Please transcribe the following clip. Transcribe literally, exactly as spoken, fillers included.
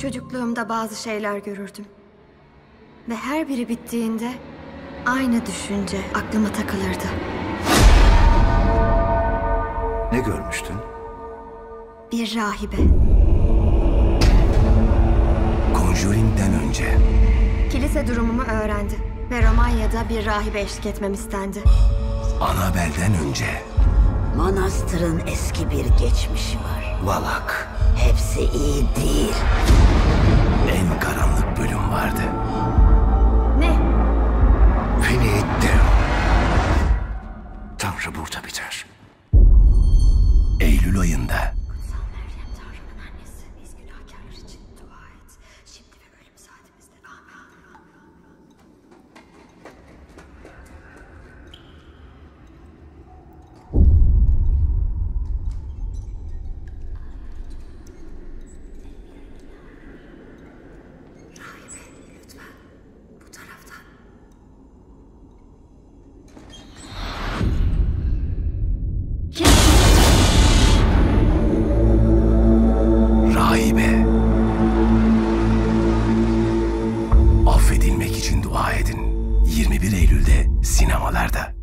Çocukluğumda bazı şeyler görürdüm. Ve her biri bittiğinde aynı düşünce aklıma takılırdı. Ne görmüştün? Bir rahibe. Conjuring'den önce. Kilise durumumu öğrendi ve Romanya'da bir rahibe eşlik etmem istendi. Annabelle'den önce. Manastırın eski bir geçmişi var. Valak. Hepsi iyi değil. En karanlık bölüm vardı. Ne? Finito. Tanrı burada biter. Eylül ayında. Kutsal Meryem Tanrı'nın annesi, biz günahkarlar için dua et. Şimdi ve ölüm saatimizde. Amin. Rahibe, lütfen. Bu taraftan. Kim? Rahibe. Affedilmek için dua edin. yirmi bir Eylül'de sinemalarda.